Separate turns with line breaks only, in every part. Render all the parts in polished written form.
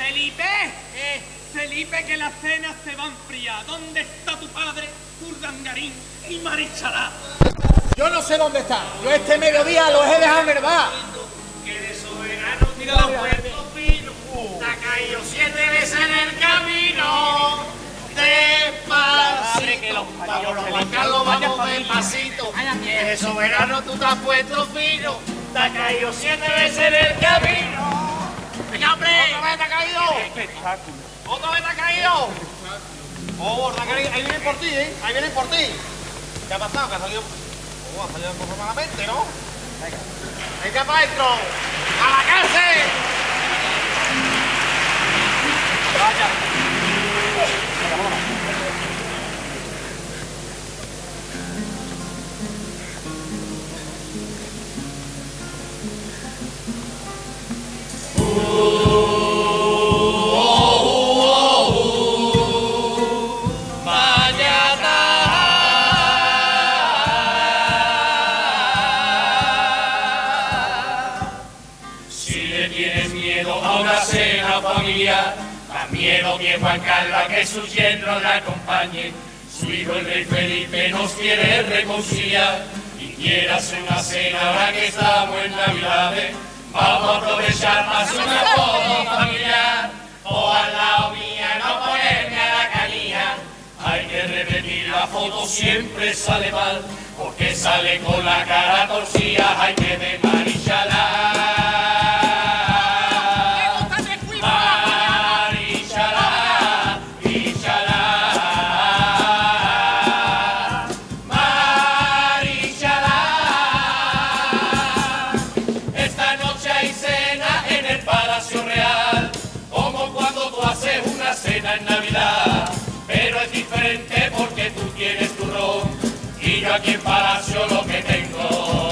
Felipe, Felipe, que la cena se va a enfriar. ¿Dónde está tu padre, Urdangarín y Marichalá?
Yo no sé dónde está. Yo este mediodía los he dejado mermar.
Que de soberano tira los puertos finos. Te ha caído 7 veces en el camino. Despacito. Que los Juan Carlos, vamos despacito. Que de soberano tú te has puesto fino. Te ha caído 7 veces en el camino. ¡Venga, hombre! ¡Otra vez te ha caído! ¡Qué espectáculo! ¡Otra vez te ha caído! ¡Oh, ahí vienen por ti, ¿eh? Ahí vienen por ti. ¿Qué ha pasado? ¿Que ha salido? Oh, ha salido un poco malamente, ¿no? Venga. ¡Venga para adentro! ¡A la cárcel! ¡Vaya! Venga, vámonos.
Da miedo que Juan Carlos a que sus yernos la acompañen. Su hijo el rey Felipe nos quiere reconciliar y quiere hacer una cena ahora que estamos en Navidades. Vamos a aprovechar más una foto familiar o al lado mía no ponerme a la canilla. Hay que repetir la foto, siempre sale mal porque sale con la cara torcida. Hay que de Marichalá. En Navidad, pero es diferente porque tú tienes tu ron y yo aquí en Palacio lo que tengo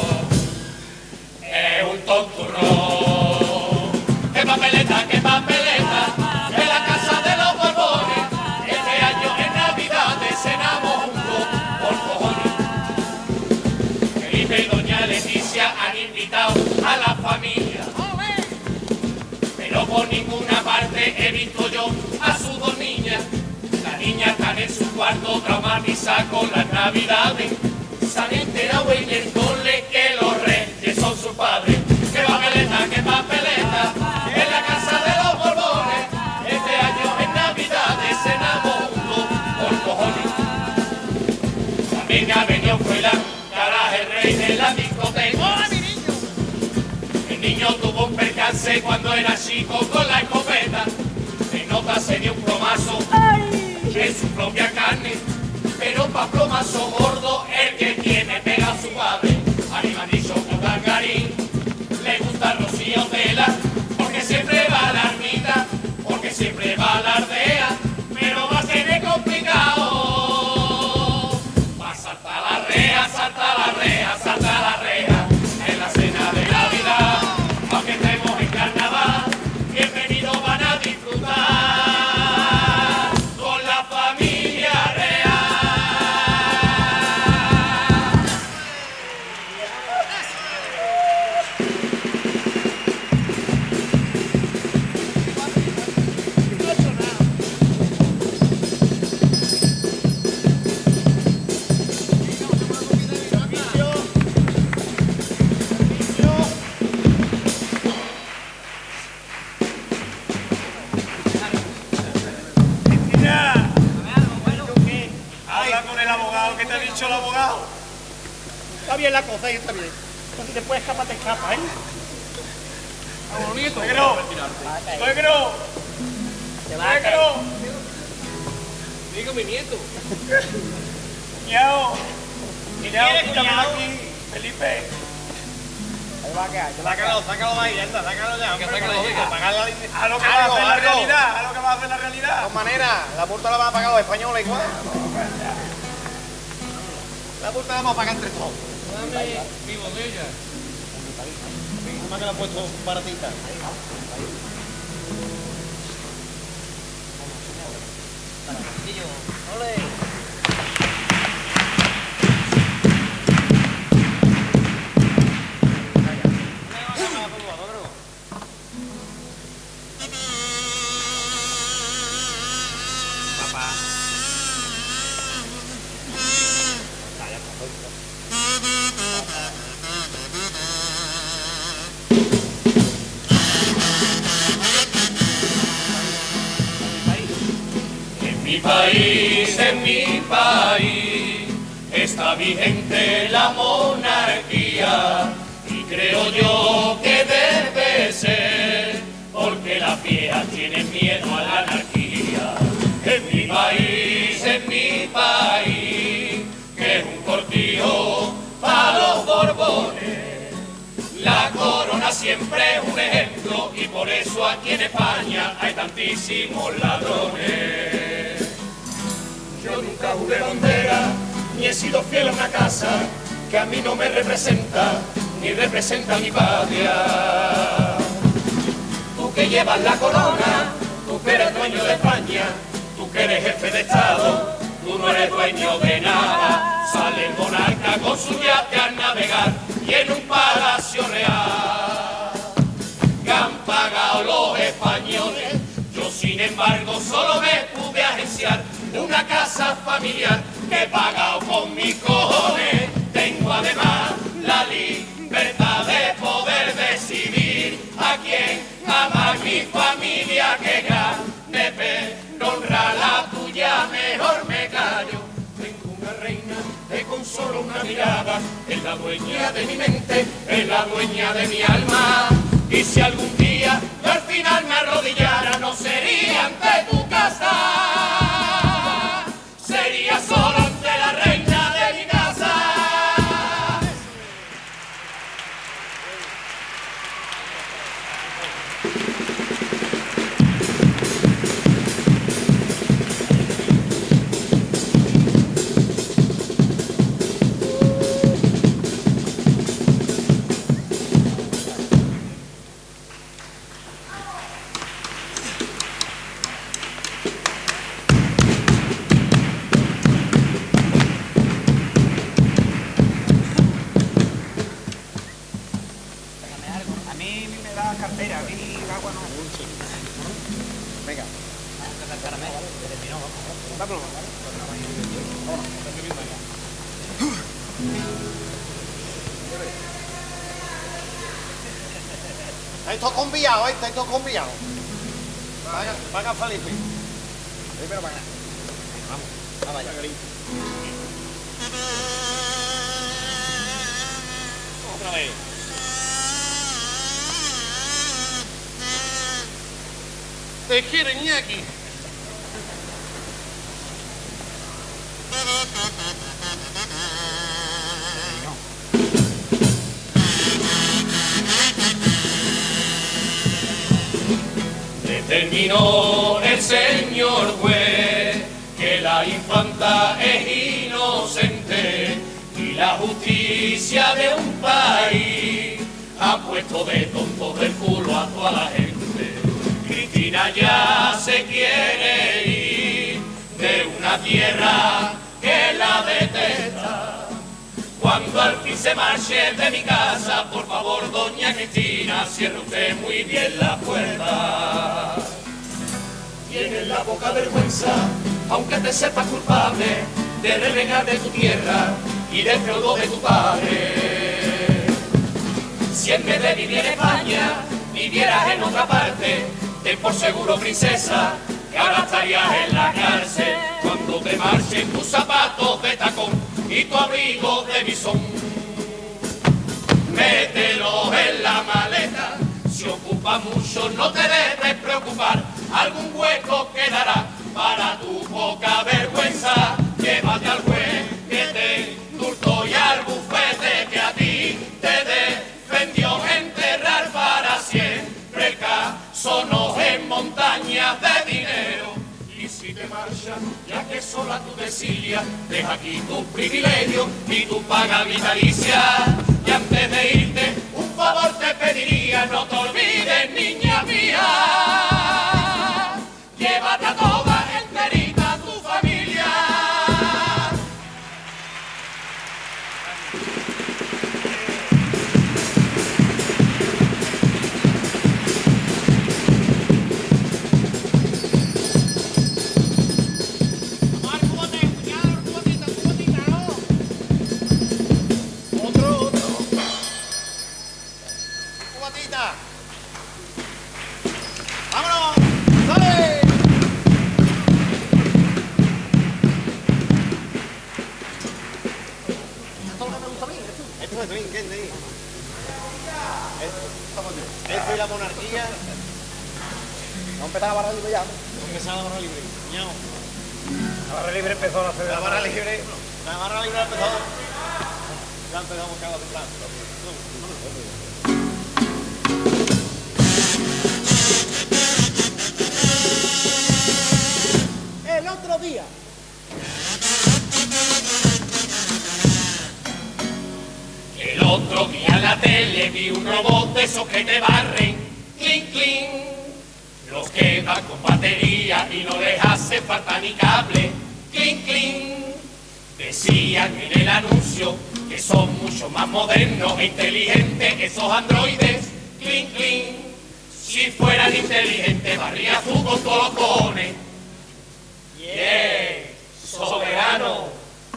es un tonturrón. ¡Qué papeleta, qué papeleta! De la casa de los Borbones, este año en Navidad cenamos juntos por cojones. Felipe y doña Leticia han invitado a la familia, pero por ninguna parte he visto yo a sus dos niñas. Las niñas están en su cuarto traumatizadas con las navidades. Se han enterado en el cole que los reyes son sus padres. ¡Qué papeleta, qué papeleta! En la casa de los Borbones, este año en Navidades cenamos juntos por cojones. También ha venido Fuela, carajo el rey de la discoteca. ¡Hola, mi niño! El niño tuvo un percance cuando era chico con la escopeta. Se dio un plomazo en su propia carne, pero pa' plomazo gordo el que tiene pega a su padre. A mí me han dicho que Urdangarín le gusta Rocío Tela, porque siempre va a la ermita, porque siempre va a la aldea, pero va a ser complicado. Va a saltar la reja, saltar la reja, saltar la reja en la cena de Navidad, aunque estemos en carnaval. Bienvenidos van a disfrutar.
El abogado.
Está bien la cosa, está bien. Entonces te puedes escapar, te escapa, ¿eh?
Vamos, nieto. ¡Suegro! ¡Suegro! ¡Suegro! Digo mi nieto. Cuñado. Cuñado, quítamelo aquí. Felipe.
Ahí va a quedar.
Sácalo de ahí, ya está. Sácalo ya.
Sácalo, venga.
A lo que va a hacer la realidad. A lo que va a hacer la realidad.
De todas maneras, la multa la van a pagar los españoles igual. La multa la vamos a pagar entre todos.
Dame mi botella.
Más que la han puesto baratita. ¡Ole!
En mi país, está vigente la monarquía y creo yo que debe ser porque las viejas tienen miedo a la anarquía. En mi país, que es un cortijo para los borbones, la corona siempre es un ejemplo y por eso aquí en España hay tantísimos ladrones. Yo nunca jugué bandera, ni he sido fiel a una casa que a mí no me representa, ni representa a mi patria. Tú que llevas la corona, tú que eres dueño de España, tú que eres jefe de Estado, tú no eres dueño de nada. Sale el monarca con su yate a navegar y en un palacio real que han pagado los españoles. Yo sin embargo solo me pude agenciar una casa familiar que he pagado con mis cojones. Tengo además la libertad de poder decidir a quién amar, mi familia que grande pero honra la tuya, mejor me callo. Tengo una reina que con solo una mirada es la dueña de mi mente, es la dueña de mi alma. Y si algún día yo al final me arrodillara, no sería ante tu casa, sería solo ante la reina de mi casa.
Esto conviado, esto conviado. Venga, Felipe. Primero para acá. Vamos allá. Otra vez. Te quieren aquí.
Determinó el señor juez que la infanta es inocente y la justicia de un país ha puesto de tontos del culo a toda la gente. Cristina ya se quiere ir de una tierra que la detesta. Cuando al fin se marche de mi casa, por favor, doña Cristina, cierre usted muy bien la puerta. Tienes la poca vergüenza, aunque te sepas culpable, de renegar de tu tierra y del feudo de tu padre. Si en vez de vivir en España, vivieras en otra parte, ten por seguro, princesa, que ahora estarías en la cárcel cuando te marchen tus zapatos de tacón y tu abrigo de bisón. Mételo en la maleta, si ocupa mucho no te debes preocupar, algún hueco quedará para tu poca vergüenza. Llévate al juez que te indultó y al bufete que a ti te defendió, enterrar para siempre el caso no en montañas de dinero. Y si te marchas, ya que sola tú desilias, deja aquí tu privilegio y tu paga vitalicia. Y antes de irte, un favor te pediría, no te olvides, niña mía, llévate a toda enterita tu familia.
Eso y la monarquía.
¿No empezaba la barra libre ya?
¿No empezaba la barra libre? No.
La barra libre empezó a la
La barra libre. La barra libre ha empezado. Ya empezamos cada temprano.
El otro día.
El otro día en la tele vi un robot de esos que te barren, clink, clink. Los que van con batería y no les hace falta ni cable, clink, clink. Decían en el anuncio que son mucho más modernos e inteligentes esos androides, clink, clink. Si fueran inteligentes barría tú con todos los cojones. Yeah, soberano.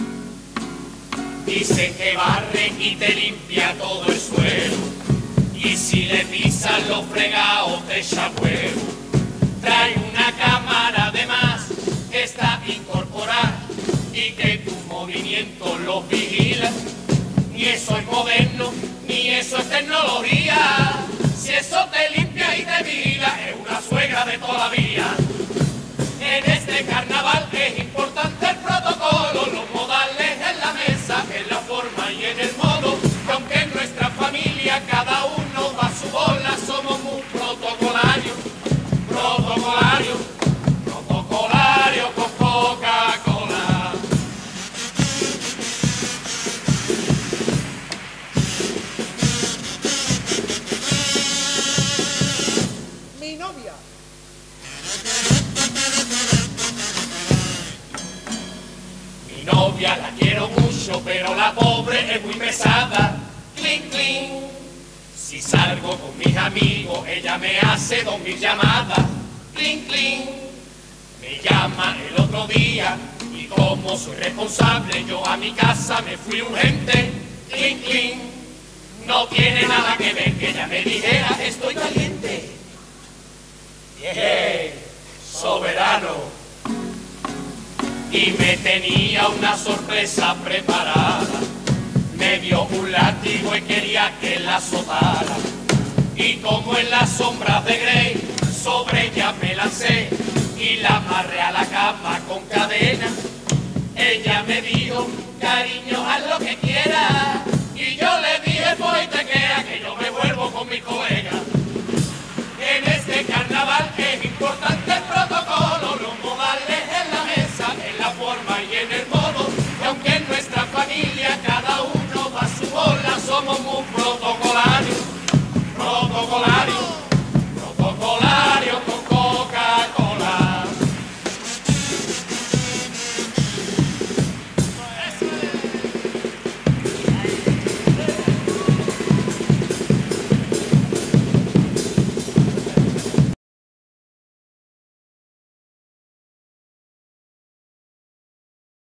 Dicen que barre y te limpia todo el suelo. Y si le pisan los fregados te echa huevo. Trae una cámara de más que está incorporada y que tus movimientos los vigila. Ni eso es moderno, ni eso es tecnología. Si eso te limpia y te vigila, es una suegra de toda la vida. En este carnaval es importante el protocolo, los modales en la mesa, en la forma y en el modo, que aunque en nuestra familia cada uno va a su bola, somos muy protocolarios, protocolarios, protocolarios con Coca-Cola.
Mi novia.
Mi novia la quiero mucho, pero la pobre es muy pesada. Clink, clink. Si salgo con mis amigos, ella me hace 2000 llamadas. Clink, clink. Me llama el otro día y como soy responsable, yo a mi casa me fui urgente. Clink, clink. No tiene nada que ver que ella me dijera estoy caliente. Bien, soberano. Y me tenía una sorpresa preparada. Me dio un látigo y quería que la azotara. Y como en las sombras de Grey, sobre ella me lancé y la amarré a la cama con cadena. Ella me dijo, cariño, haz lo que quieras. Y yo le dije, pues te queda que yo me vuelvo con mi colega. En este carnaval es importante